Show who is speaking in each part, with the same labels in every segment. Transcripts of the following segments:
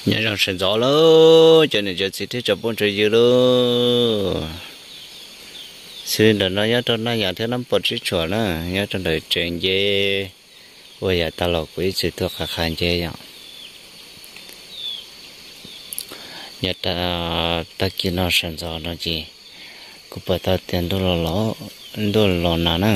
Speaker 1: nhớ rằng sẽ gió lắm cho nên giờ chỉ thích cho bốn trời dư lắm xin đừng nói nhớ cho nó nhà thế lắm bớt chút chua nữa nhớ cho đời chuyện gì bây giờ ta lọc quý sự thuộc khả khăn chơi vậy nhớ ta kia nó sẽ gió nó gì cũng phải ta tiền đô lò nào nữa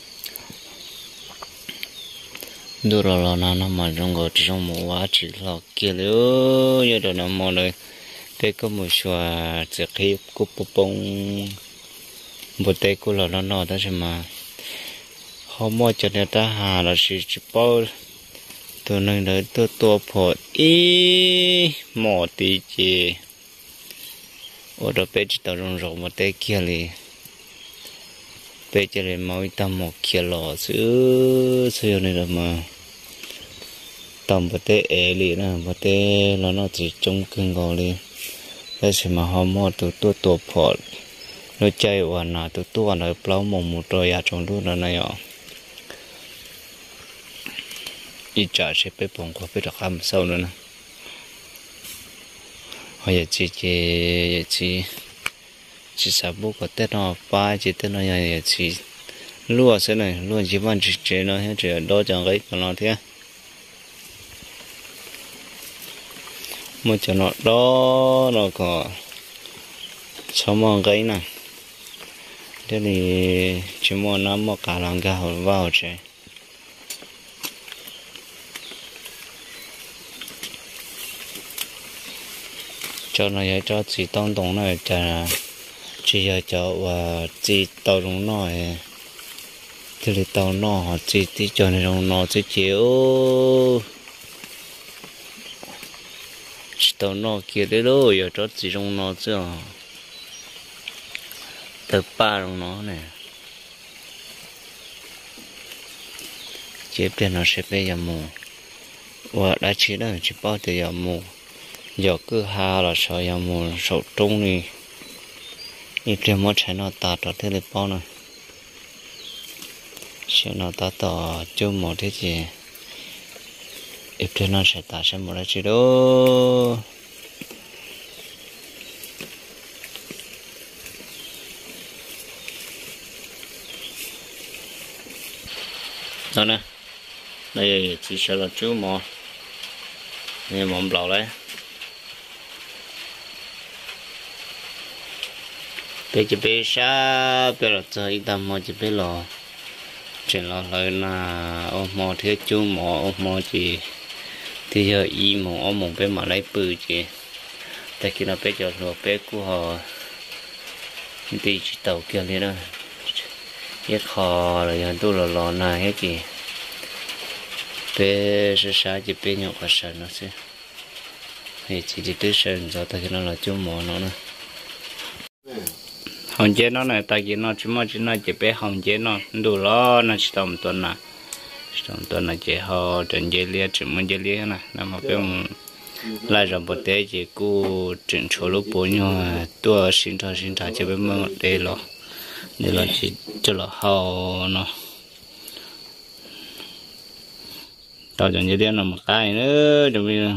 Speaker 1: đô lò nào nó mà trong một quá chỉ lò kia nữa nhớ cho nó mò này cái có một số chỉ khi cúp bông một tay cô lò nó đó chứ mà họ mua cho người ta hà là chỉ bao tôi nên đợi tôi tua phở ý mỏ tí gì ở đó bé chỉ tao rong một tay kia li bé chỉ là mau tao một kia lò xứ này là mà tao một tay li nè một tay nó chỉ trông cưng gò li thế chứ mà họ mua tôi tua phở nó chơi vào nào tôi tua nó plau một rồi à trong đó này ạ ít trả sẽ bị bong qua bị đặc ham sau nữa nè họ giờ chỉ sao bố có tết nó ba chỉ tết nó giờ chỉ lúa thế này lúa chỉ bán chỉ nó hết chỉ đó chẳng cái còn nó thế một chỗ nó đó nó có sáu món cái nè thế thì chỉ muốn nắm một cả làng gạo vào chơi cho nó vậy cho chỉ tông tông này chỉ cho và chỉ tàu rong này thì là tàu nó chỉ cho này rong nó chỉ chịu tàu nó kia đấy rồi giờ cho chỉ rong nó chứ tập ba rong nó này chỉ bên nó sẽ bây giờ mù và đã chỉ là chỉ bao từ giờ mù giờ cứ hà là sợ giờ mù sầu trung đi đi trên mỗi trái nó tạt vào thế là bao này sẽ nó tạt tỏ chưa một thế gì ít trên nó sẽ tạt sang một cái gì đó đó nè đây chỉ sợ là chú mò này mỏng lẩu đấy bây giờ bây sa bây giờ chơi tầm mò chỉ bây lò chuyện lò lại là ông mò thế chú mò ông mò chỉ thì giờ y mò ông mò bây mà lấy bự chỉ tại khi nó bây giờ lò bây của họ đi chỉ tàu kia lên đó hết kho rồi giờ tôi lò này hết gì bây giờ sa chỉ bây nhậu cả sân nó chứ thì chỉ đi tới sân rồi tại khi nó là chú mò nó nè hồng chế nó này tại vì nó chỉ nó chỉ bé hồng chế nó đủ lo nó chỉ tầm tuần là chỉ họ trồng chế lia chỉ muốn chế lia này nằm ở bên lại rồi một té chỉ cu trồng số lúc bốn nhau tua sinh thọ chỉ bên mương đây là chỉ cho là hậu nó tao trồng chế lia là một cái nữa rồi bây giờ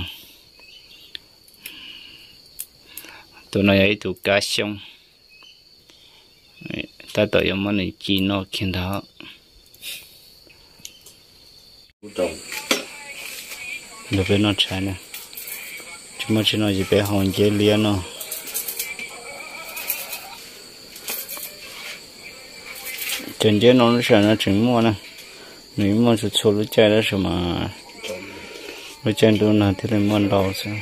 Speaker 1: tụi nó ấy tụi cá sông ta tự dùng món này chi nó khiến đó được với nó trái nè chúng mà chỉ nói gì bé hòn chế liền nó chân chế nó sẽ nó chỉnh mua nè nếu mà sự số lúc chạy đó mà lúc chạy đâu là thì lên mua đầu sao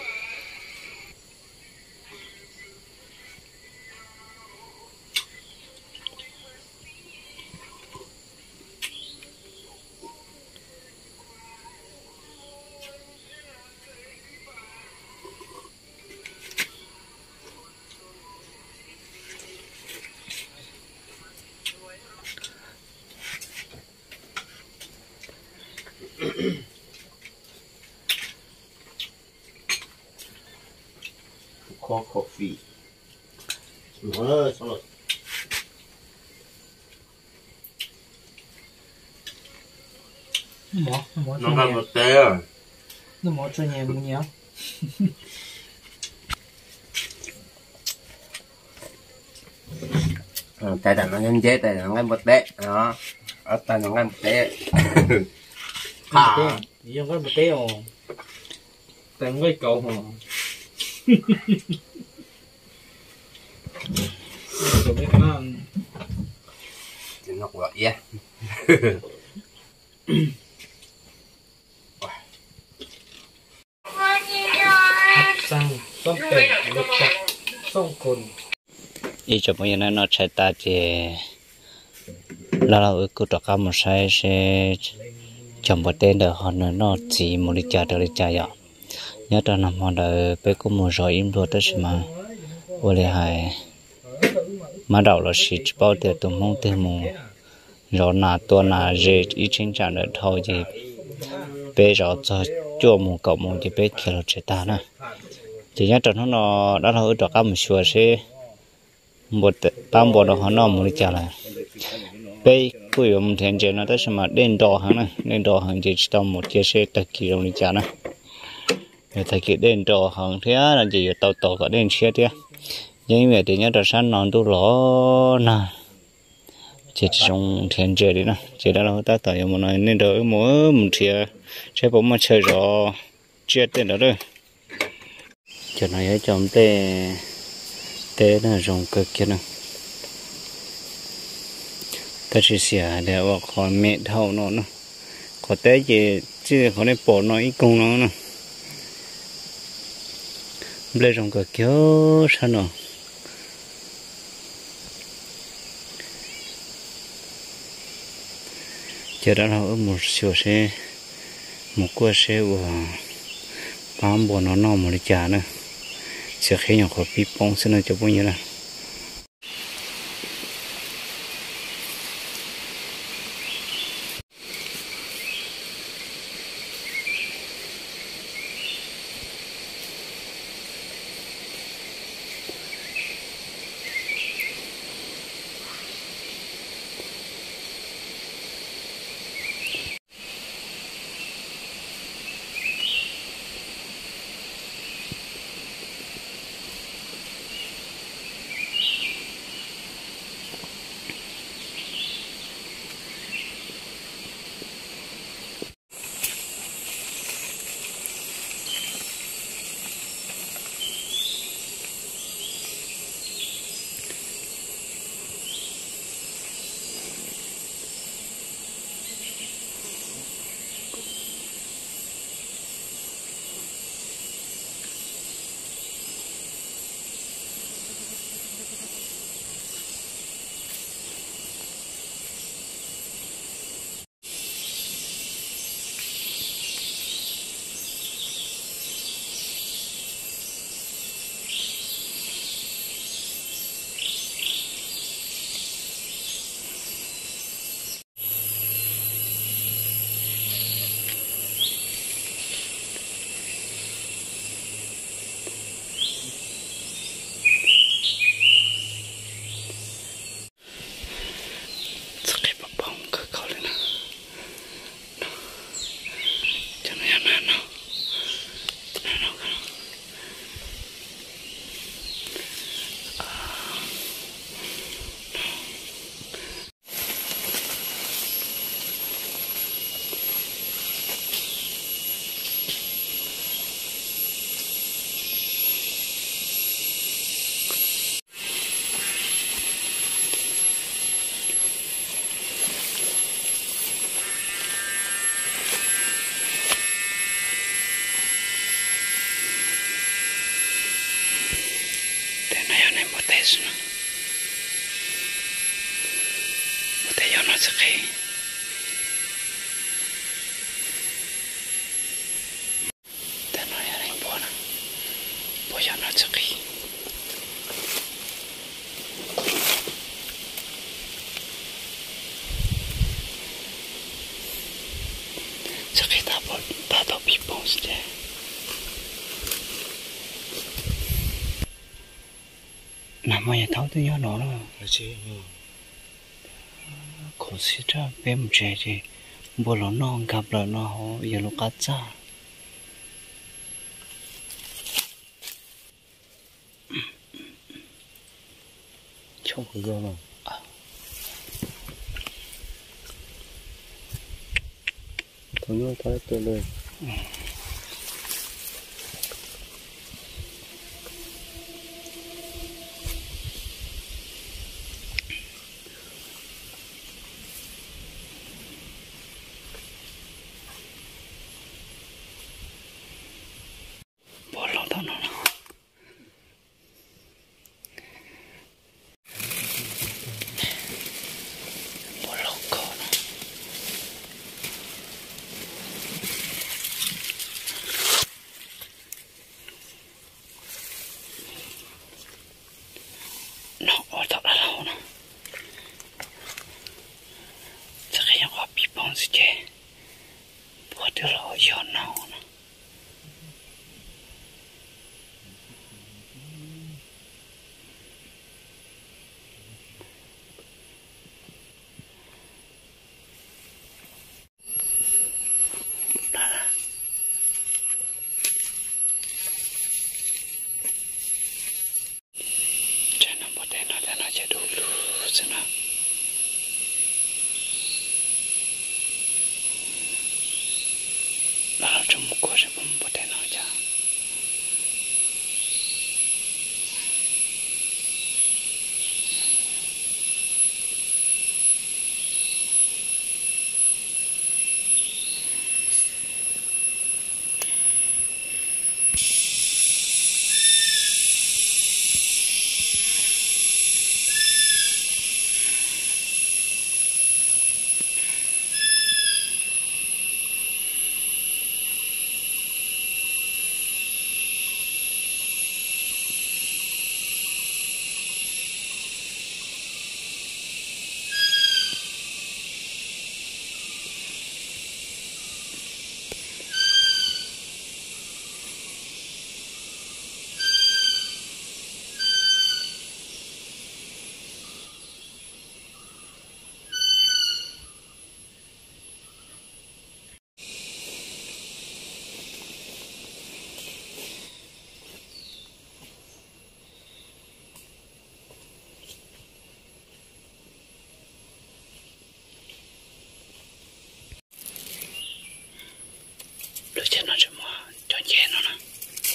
Speaker 2: coffee. Rồi, xong rồi.
Speaker 3: Nó
Speaker 2: Nó làm một té rồi.
Speaker 3: nó mỏ cho nhà mua nhau.
Speaker 2: tại đàn nó nhân chế tại nó ngay một té đó ở tại nó ngay một té
Speaker 3: nhưng có một té ồ tại không có cầu hò rồi mấy con
Speaker 2: thì nó gọi yeah
Speaker 3: sangต้องเตะลูกจักต้องคน
Speaker 1: ý cho bây giờ nó chạy ta thì là ở cô trọ cá một sai sẽ chồng một tên được họ nó chỉ một đi chợ được đi chợ vậy nhớ cho nằm họ đợi bé cô một rồi im rồi tới mà vô lại hay mà đầu là chỉ bao tiền tụi mong tiền mù rồi nà tua nà dễ ý chính trạng được thôi thì bé rồi cho chua mù cậu mù thì bé kia là chạy ta nè chỉ nhớ cho nó đó là ở trọ cá một xưa sẽ một tam bộ đó họ nó muốn trả lại bây cuối cùng thì giờ nó tới mà đến đò hàng chỉ trong một chiếc xe tất kỳ đồng đi trả nè người ta kêu đến đò hàng thế là chỉ tàu có đến xe thế nhưng mà thì nhớ là sáng nón tu lỗ nè chỉ trong thiên giờ đi nè chỉ đó là ta tàu một nói nên đỡ mỗi một chiếc xe bóng mà chơi rõ chết tên đó rồi cho nó ấy trong té nó rong cực kia nè ta chỉ xỉa để vào khỏi mẹ thâu nó nè có té gì chứ khỏi này bỏ nó ít công nó nè bây rong cực kia sao nè giờ đã là ở một siêu xe một cua xe và bám bỏ nó một đi trả nè sẽ khi nhỏ khỏi bị bong xin cho bao nhiêu là nằm mà tháo tôi nhớ nó còn xí ra bém trẻ gì bữa nó non gặp rồi nó giờ nó cắt ra
Speaker 2: trong cái gương mà thôi nhớ thôi tôi lên
Speaker 1: bỏ lỏng tao nó bỏ lỏng cổ nó ở đó là lâu nè chắc cái nhà họ bị bong gì chứ bỏ được rồi giờ nào nè là trong một cuộc sẽ không có thể nói cho lúc chết nó sẽ mua cho chén nó nè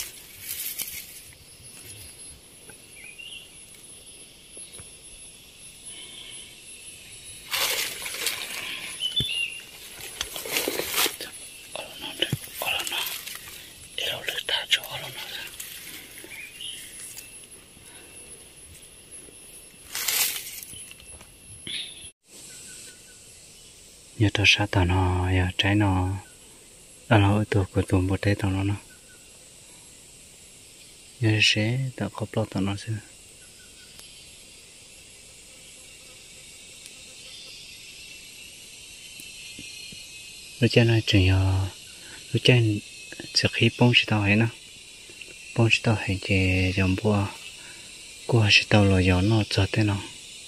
Speaker 1: nhớ tao sát tao nó giờ trái nó đó là ở tuổi của tụi một trái tao nó nhớ sẽ tao có plot tao nó xưa lúc trên này chỉ lúc trên sẽ khi bông chỉ tao hay nè bông chỉ tao hay chỉ dòng bùa qua chỉ tao là gió nó chợt thế nào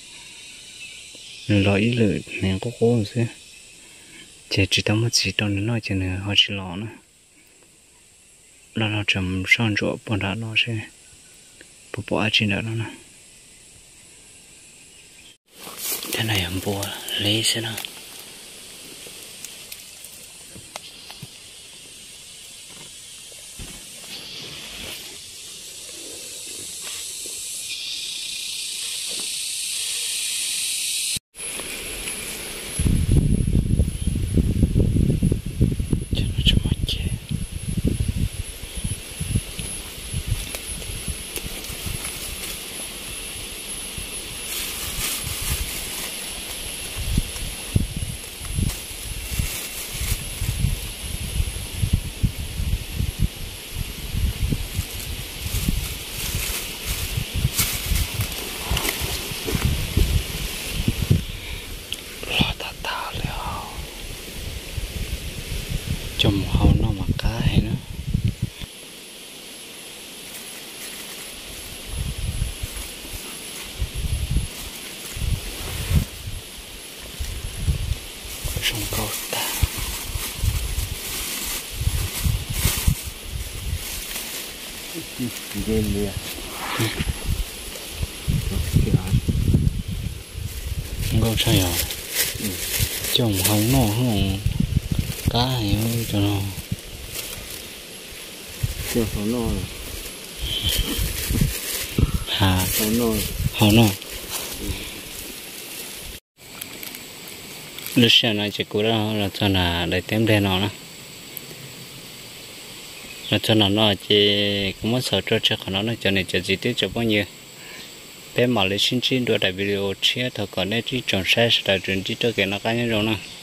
Speaker 1: rồi ý lự nên có cố xưa chỉ tao mới chỉ tao nói cho nên họ chỉ lo nữa là nó chấm sang chỗ bọn đã nó sẽ bộ ai trên đó nó cái này em bùa lấy xem nào chùm hầu nó mà cá hay nữa sông câu ta
Speaker 2: game đi à
Speaker 1: câu sai à chồng không nó không cá hay cho nó
Speaker 2: chưa có nồi
Speaker 1: hà
Speaker 2: có nồi
Speaker 1: không nó lúc sáng nó chỉ cú đó là cho là để tem đen nó là cho nó chỉ cũng muốn sợ cho nó cho nên cho gì tiếp cho bao nhiêu bé mà lấy xin xin đôi đại video chia thằng còn đấy chỉ trồng sai là chuyện chỉ cho cái nó cái như rồi nè